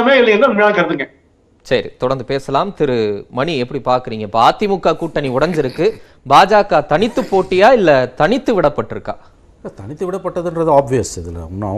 காரணமே இல்லை என்று உண்மையான கருத்துங்க. சரி, தொடர்ந்து பேசலாம். திரு மணி, எப்படி பாக்குறீங்க? இப்ப அதிமுக கூட்டணி உடைஞ்சிருக்கு, பாஜக தனித்து போட்டியா இல்ல தனித்து விடப்பட்டிருக்கா? தனித்து விடப்பட்டதுன்றது ஆப்வியஸ். இதில்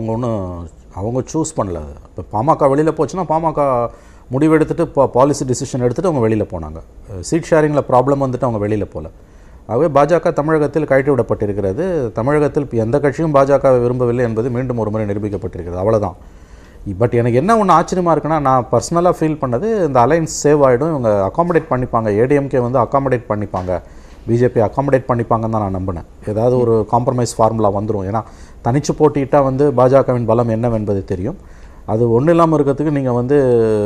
அவங்க சூஸ் பண்ணல. இப்போ பாமக வெளியில் போச்சுன்னா பாமக முடிவெடுத்துட்டு பாலிசி டிசிஷன் எடுத்துகிட்டு அவங்க வெளியில் போனாங்க. சீட் ஷேரிங்கில் ப்ராப்ளம் வந்துட்டு அவங்க வெளியில் போகல. ஆகவே பாஜக தமிழகத்தில் கழட்டி விடப்பட்டிருக்கிறது. தமிழகத்தில் எந்த கட்சியும் பாஜகவை விரும்பவில்லை என்பது மீண்டும் ஒரு முறை நிரூபிக்கப்பட்டிருக்கிறது. அவ்வளோதான். பட் எனக்கு என்ன ஒன்று ஆச்சரியமாக இருக்குன்னா, நான் பர்சனலாக ஃபீல் பண்ணது, இந்த அலைன்ஸ் சேவ் ஆகிடும், இவங்க அகாமடேட் பண்ணிப்பாங்க, ஏடிஎம்கே வந்து அகாமடேட் பண்ணிப்பாங்க, பிஜேபி அகாமடேட் பண்ணிப்பாங்கன்னு தான் நான் நம்பினேன். ஏதாவது ஒரு காம்ப்ரமைஸ் ஃபார்முலா வந்துடும். ஏன்னா தனிச்சு போட்டிட்டால் வந்து பாஜகவின் பலம் என்னவென்பது தெரியும். அது ஒன்றும் இல்லாமல் இருக்கிறதுக்கு நீங்கள் வந்து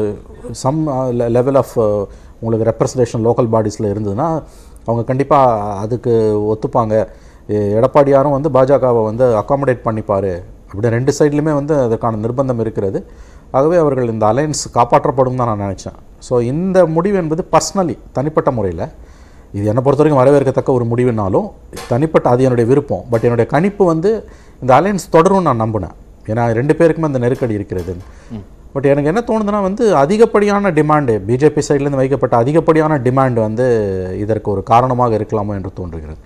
சம் லெவல் ஆஃப் உங்களுக்கு ரெப்ரசன்டேஷன் லோக்கல் பாடிஸில் இருந்ததுன்னா அவங்க கண்டிப்பாக அதுக்கு ஒத்துப்பாங்க. எடப்பாடியாரும் வந்து பாஜகவை வந்து அகாமடேட் பண்ணிப்பார். அப்படி ரெண்டு சைட்லையுமே வந்து அதற்கான நிர்பந்தம் இருக்கிறது. ஆகவே அவர்கள் இந்த அலைன்ஸ் காப்பாற்றப்படும் தான் நான் நினச்சேன். ஸோ இந்த முடிவு என்பது பர்சனலி தனிப்பட்ட முறையில் இது என்னை பொறுத்த வரைக்கும் வரவேற்கத்தக்க ஒரு முடிவுனாலும் தனிப்பட்ட அது என்னுடைய விருப்பம். பட் என்னுடைய கணிப்பு வந்து இந்த அலைன்ஸ் தொடரும் நான் நம்பினேன். ஏன்னா ரெண்டு பேருக்குமே அந்த நெருக்கடி இருக்கிறது. பட் எனக்கு என்ன தோணுதுன்னா வந்து அதிகப்படியான டிமாண்டு பிஜேபி சைட்லேருந்து வைக்கப்பட்ட அதிகப்படியான டிமாண்டு வந்து இதற்கு ஒரு காரணமாக இருக்கலாமோ என்று தோன்றுகிறது.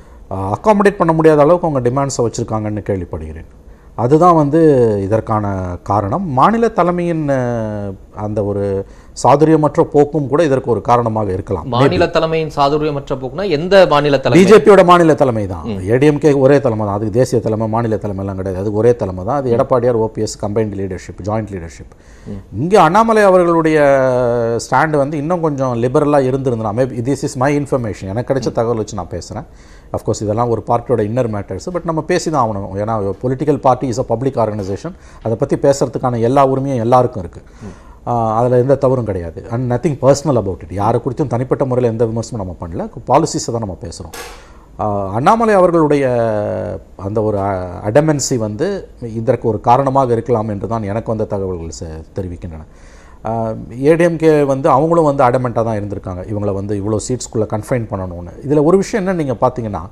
அகாமடேட் பண்ண முடியாத அளவுக்கு அவங்க டிமாண்ட்ஸை வச்சுருக்காங்கன்னு கேள்விப்படுகிறேன். அதுதான் வந்து இதற்கான காரணம். மாநில தலைமையின் அந்த ஒரு சாதுரியமற்ற போக்கும் கூட இதற்கு ஒரு காரணமாக இருக்கலாம். மாநில தலைமையின் சாதுரியமற்ற போக்குனா எந்த மாநில தலைமை? பிஜேபியோட மாநில தலைமை தான். ஏடிஎம்கே ஒரே தலைமை தான். அதுக்கு தேசிய தலைமை மாநில தலைமைலாம் கிடையாது. அது ஒரே தலைமை தான். அது எடப்பாடியார் OPS combined leadership, joint leadership. இங்கே அண்ணாமலை அவர்களுடைய ஸ்டாண்டு வந்து இன்னும் கொஞ்சம் லிபரலாக இருந்திருந்தா, maybe this is my information, எனக்கு கிடைச்ச தகவல் வச்சு நான் பேசுகிறேன். அஃப்கோர்ஸ் இதெல்லாம் ஒரு பார்ட்டியோட இன்னர் மேட்டர்ஸ். பட் நம்ம பேசி தான் ஆகணும். ஏன்னா political party is a public organisation. அதை பற்றி பேசுகிறதுக்கான எல்லா உரிமையும் எல்லாருக்கும் இருக்குது. அதில் எந்த தவறும் கிடையாது. And nothing personal about it. யாரை குறித்தும் தனிப்பட்ட முறையில் எந்த விமர்சனம் நம்ம பண்ணல. பாலிசிஸை தான் நம்ம பேசுகிறோம். அண்ணாமலை அவர்களுடைய அந்த ஒரு அடமென்சி வந்து இதற்கு ஒரு காரணமாக இருக்கலாம் என்று தான் எனக்கு வந்த தகவல்கள் தெரிவிக்கின்றன. ஏடிஎம்கே வந்து அவங்களும் வந்து அடமெண்ட்டாக தான் இருந்திருக்காங்க, இவங்களை வந்து இவ்வளோ சீட்ஸ்குள்ளே கன்ஃபைன் பண்ணணும்னு. இதில் ஒரு விஷயம் என்ன நீங்கள் பார்த்தீங்கன்னா,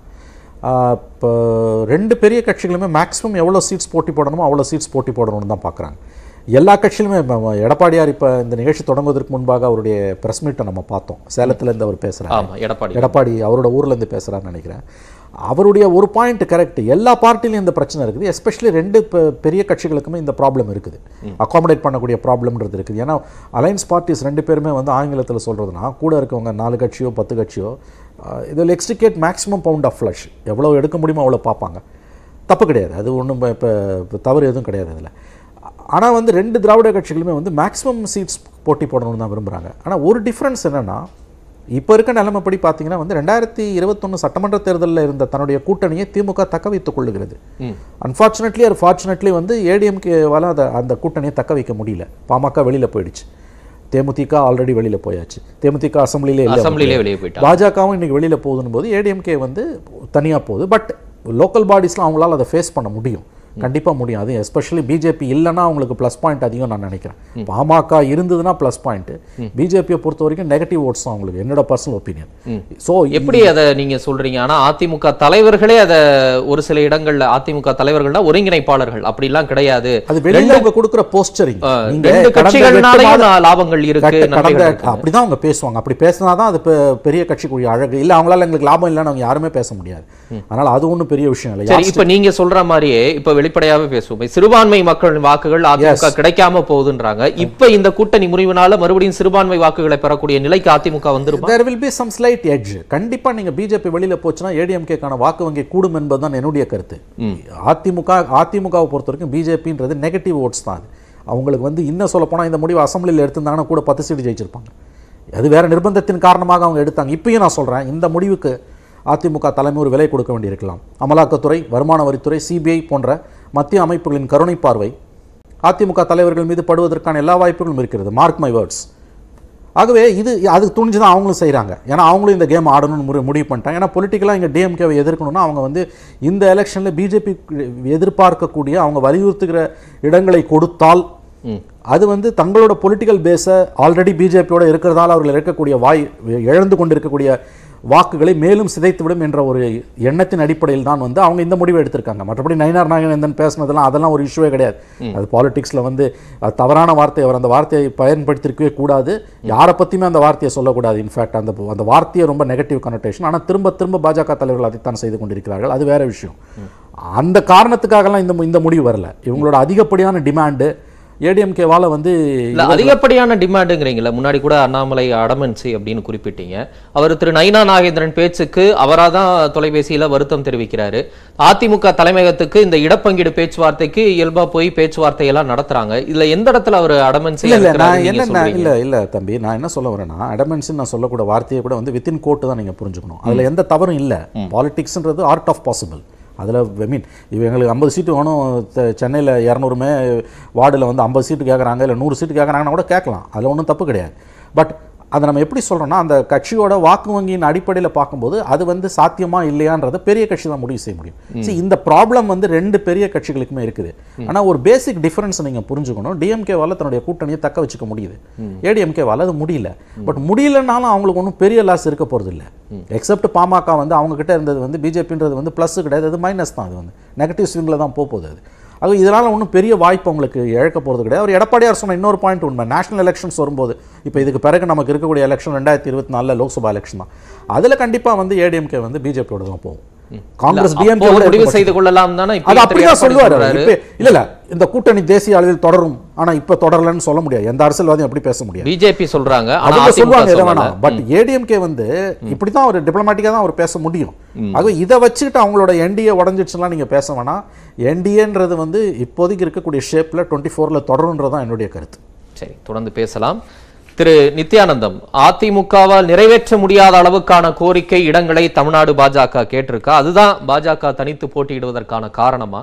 இப்போ ரெண்டு பெரிய கட்சிகளுமே மேக்ஸிமம் எவ்வளோ சீட்ஸ் போட்டி போடணுமோ அவ்வளோ சீட்ஸ் போட்டி போடணும்னு தான் பார்க்குறாங்க. எல்லா கட்சியிலுமே. எடப்பாடியார் இப்போ இந்த நிகழ்ச்சி தொடங்குவதற்கு முன்பாக அவருடைய ப்ரெஸ் மீட்டை நம்ம பார்த்தோம். சேலத்துலேருந்து அவர் பேசுகிறார். எடப்பாடி அவரோட ஊர்லேருந்து பேசுகிறாருன்னு நினைக்கிறேன். அவருடைய ஒரு பாயிண்ட் கரெக்ட். எல்லா பார்ட்டிலையும் இந்த பிரச்சனை இருக்குது. எஸ்பெஷலி ரெண்டு பெரிய கட்சிகளுக்குமே இந்த ப்ராப்ளம் இருக்குது. அகாமடேட் பண்ணக்கூடிய ப்ராப்ளம்ன்றது இருக்குது. ஏன்னா அலைன்ஸ் பார்ட்டிஸ் ரெண்டு பேருமே வந்து ஆங்கிலத்தில் சொல்கிறதுனா கூட இருக்கவங்க 4 கட்சியோ 10 கட்சியோ இதில் extricate maximum pound of flesh எவ்வளோ எடுக்க முடியுமோ அவ்வளோ பார்ப்பாங்க. தப்பு கிடையாது. அது ஒன்றும் இப்போ தவறு எதுவும் கிடையாது அதில். ஆனால் வந்து ரெண்டு திராவிட கட்சிகளுமே வந்து மேக்ஸிமம் சீட்ஸ் போட்டி போடணும்னு தான் விரும்புகிறாங்க. ஆனால் ஒரு டிஃப்ரென்ஸ் என்னென்னா, இப்போ இருக்க நிலைமைப்படி பார்த்தீங்கன்னா வந்து 2021 சட்டமன்ற தேர்தலில் இருந்த தன்னுடைய கூட்டணியை திமுக தக்க வைத்துக் கொள்ளுகிறது. அன்ஃபார்ச்சுனேட்லி ஆர் ஃபார்ச்சுனேட்லி வந்து ஏடிஎம்கேவால் அந்த கூட்டணியை தக்க வைக்க முடியல. பாமக வெளியில் போயிடுச்சு. தேமுதிக ஆல்ரெடி வெளியில் போயாச்சு. தேமுதிக அசம்பிளிலே வெளியே போயிட்டு பாஜகவும் இன்றைக்கி வெளியில் போகுதுன்னு போது ஏடிஎம்கே வந்து தனியாக போகுது. பட் லோக்கல் பாடிஸ்லாம் அவங்களால அதை ஃபேஸ் பண்ண முடியும். கண்டிப்பாக முடியும். அது எஸ்பெஷலி பிஜேபி இல்லைன்னா அவங்களுக்கு ப்ளஸ் பாயிண்ட் அதிகம் நான் நினைக்கிறேன். பாமக இருந்ததுன்னா ப்ளஸ் பாயிண்ட். பிஜேபியை பொறுத்த வரைக்கும் நெகட்டிவ் ஓட்ஸ் தான் அவங்களுக்கு, என்னோட பர்சனல் ஒப்பீனியன். ஸோ எப்படி அதை நீங்கள் சொல்கிறீங்க? ஆனால் அதிமுக தலைவர்களே அதை ஒரு சில இடங்களில் அதிமுக தலைவர்கள்னா ஒருங்கிணைப்பாளர்கள் அப்படிலாம் கிடையாது. அது வெளியில் அவங்க கொடுக்குற போஸ்டரிங் லாபங்கள் இருக்கு அப்படிதான் அவங்க பேசுவாங்க. அப்படி பேசினா தான் அது பெரிய கட்சிக்குரிய அழகு. இல்லை அவங்களால எங்களுக்கு லாபம் இல்லைன்னு அவங்க யாருமே பேச முடியாது. அதனால அது ஒன்றும் பெரிய விஷயம் இல்லை. இப்போ நீங்க சொல்ற மாதிரியே இப்போ வெளிப்படையாவே பேசுவோம், சிறுபான்மை மக்களின் வாக்குகள் அதிமுக கிடைக்காம போகுதுன்றாங்க. இப்ப இந்த கூட்டணி முறிவினால மறுபடியும் சிறுபான்மை வாக்குகளை பெறக்கூடிய நிலைக்கு அதிமுக வந்துரும். There will be some slight edge. கண்டிப்பா நீங்க பிஜேபி வெளியில போச்சுன்னா ஏடிஎம்கேக்கான வாக்கு வங்கி கூடும் என்பதுதான் என்னுடைய கருத்து. அதிமுகவை பொறுத்த வரைக்கும் பிஜேபின்றது நெகட்டிவ் ஓட்ஸ் தான். அவங்களுக்கு வந்து இன்னும் சொல்ல போனா இந்த முடிவு அசம்பிளியில் எடுத்திருந்தாங்கன்னா கூட 10 சீட்டு ஜெயிச்சிருப்பாங்க. அது வேற நிர்பந்தத்தின் காரணமாக அவங்க எடுத்தாங்க. இப்பயும் நான் சொல்றேன், இந்த முடிவுக்கு அதிமுக தலைமை ஒரு விலை கொடுக்க வேண்டியிருக்கலாம். அமலாக்கத்துறை, வருமான வரித்துறை, சிபிஐ போன்ற மத்திய அமைப்புகளின் கருணை பார்வை அதிமுக தலைவர்கள் மீது படுவதற்கான எல்லா வாய்ப்புகளும் இருக்கிறது. Mark my words. ஆகவே அதுக்கு துணிஞ்சு தான் அவங்களும் செய்கிறாங்க. ஏன்னா அவங்களும் இந்த கேம் ஆடணும்னு முடிவு பண்ணிட்டாங்க. ஏன்னா பொலிட்டிக்கலாக இங்கே டிஎம்கேவை எதிர்க்கணும்னா அவங்க வந்து இந்த எலெக்ஷனில் பிஜேபி எதிர்பார்க்கக்கூடிய அவங்க வலியுறுத்துகிற இடங்களை கொடுத்தால் அது வந்து தங்களோட பொலிட்டிக்கல் பேஸை ஆல்ரெடி பிஜேபியோட இருக்கிறதால அவர்கள் இருக்கக்கூடிய இழந்து கொண்டிருக்கக்கூடிய வாக்குகளை மேலும் சிதைத்துவிடும் என்ற ஒரு எண்ணத்தின் அடிப்படையில் தான் வந்து அவங்க இந்த முடிவை எடுத்திருக்காங்க. மற்றபடி நயினார் நாகேந்திரன் பேசினதெல்லாம் அதெல்லாம் ஒரு இஷ்யூவே கிடையாது. அது பாலிடிக்ஸில் வந்து தவறான வார்த்தை, அவர் அந்த வார்த்தையை பயன்படுத்திருக்கவே கூடாது, யாரை பற்றியுமே அந்த வார்த்தையை சொல்லக்கூடாது. இன்ஃபேக்ட் அந்த வார்த்தையை ரொம்ப நெகட்டிவ் கனோட்டேஷன். ஆனால் திரும்ப பாஜக தலைவர்கள் அதைத்தான் செய்து கொண்டிருக்கிறார்கள். அது வேற விஷயம். அந்த காரணத்துக்காகலாம் இந்த முடிவு வரல. இவங்களோட அதிகப்படியான டிமாண்டு ஏடிஎம்கேவால வந்து அதிகப்படியான டிமாண்டுங்கிறீங்களா? முன்னாடி கூட அண்ணாமலை அடமன்சி அப்படின்னு குறிப்பிட்டீங்க. அவர் திரு நயினா நாகேந்திரன் பேச்சுக்கு அவராக தான் தொலைபேசியில வருத்தம் தெரிவிக்கிறாரு. அதிமுக தலைமையகத்துக்கு இந்த இடப்பங்கீடு பேச்சுவார்த்தைக்கு இயல்பா போய் பேச்சுவார்த்தையெல்லாம் நடத்துறாங்க. இதுல எந்த இடத்துல அவர் அடமன்சி? இல்ல தம்பி, நான் என்ன சொல்ல வரேன்னா, அடமன்சி நான் சொல்லக்கூட வார்த்தையை கூட வந்து வித்தின் கோர்ட்டு தான் நீங்க புரிஞ்சுக்கணும். அதுல எந்த தவறும் இல்லை. பாலிடிக்ஸ்ன்றது ஆர்ட் ஆஃப் பாசிபிள். அதில் மீன் எங்களுக்கு 50 சீட்டு வேணும், சென்னையில் 200 வார்டில் வந்து 50 சீட்டு கேட்குறாங்க, இல்லை 100 சீட்டு கேட்குறாங்கன்னா கூட கேட்கலாம், அதில் ஒன்றும் தப்பு கிடையாது. பட் அதை நம்ம எப்படி சொல்கிறோன்னா, அந்த கட்சியோட வாக்கு வங்கியின் அடிப்படையில் பார்க்கும்போது அது வந்து சாத்தியமா இல்லையான்றதை பெரிய கட்சி தான் முடிவு செய்ய முடியும். சரி, இந்த ப்ராப்ளம் வந்து 2 பெரிய கட்சிகளுக்குமே இருக்குது. ஆனால் ஒரு பேசிக் டிஃபரன்ஸ் நீங்கள் புரிஞ்சுக்கணும். டிஎம்கேவால் தன்னுடைய கூட்டணியை தக்க வச்சுக்க முடியுது, ஏடிஎம்கேவால் அது முடியல. பட் முடியலனாலும் அவங்களுக்கு ஒன்றும் பெரிய லாஸ் இருக்க போகிறது இல்லை. எக்ஸப்ட் பாமக வந்து அவங்க கிட்ட இருந்தது வந்து பிஜேபின்றது வந்து ப்ளஸ் கிடையாது, அது மைனஸ் தான். அது வந்து நெகட்டிவ் ஸ்விங்கில் தான் போகுது. அது இதனால் ஒன்றும் பெரிய வாய்ப்பு அவங்களுக்கு இழக்க போகிறது கிடையாது. அவர் எடப்பாடியார் சொன்ன இன்னொரு பாயிண்ட் உண்மை. நேஷனல் எலெக்ஷன்ஸ் வரும்போது, இப்போ இதுக்கு பிறகு நமக்கு இருக்கக்கூடிய எலெக்ஷன் 2024 லோக்சபா எலெக்ஷன் தான். அதில் கண்டிப்பாக வந்து ஏடிஎம்கே வந்து பிஜேபியோட தான் போகும். காங்கிரஸ் டிஎம்கே முடிவு செய்து கொள்ளலாம் தானே. அது அப்படிதான் சொல்லுவாரு. இல்ல இந்த கூட்டணி தேசிய அளவில் தொடரும், ஆனா இப்ப தொடரலன்னு சொல்ல முடியாது. எந்த அரசியல்வாதியும் அப்படி பேச முடியாது. பிஜேபி சொல்றாங்க, சொல்லுவாங்க எதை வேணா. பட் ஏடிஎம்கே வந்து இப்படிதான் ஒரு டிப்ளமேட்டிக்கா தான் அவர் பேச முடியும். ஆக இதை வச்சுக்கிட்டு அவங்களோட என்டிஏ உடஞ்சிடுச்சுலாம் நீங்க பேச வேணாம். என்டிஏன்றது வந்து இப்போதைக்கு இருக்கக்கூடிய ஷேப்ல 24ல தொடரும்ன்றதான் என்னுடைய கருத்து. சரி, தொடர்ந்து பேசலாம். திரு நித்யானந்தம், அதிமுகவால் நிறைவேற்ற முடியாத அளவுக்கான கோரிக்கை இடங்களை தமிழ்நாடு பாஜக கேட்டிருக்கா? அதுதான் பாஜக தனித்து போட்டியிடுவதற்கான காரணமா?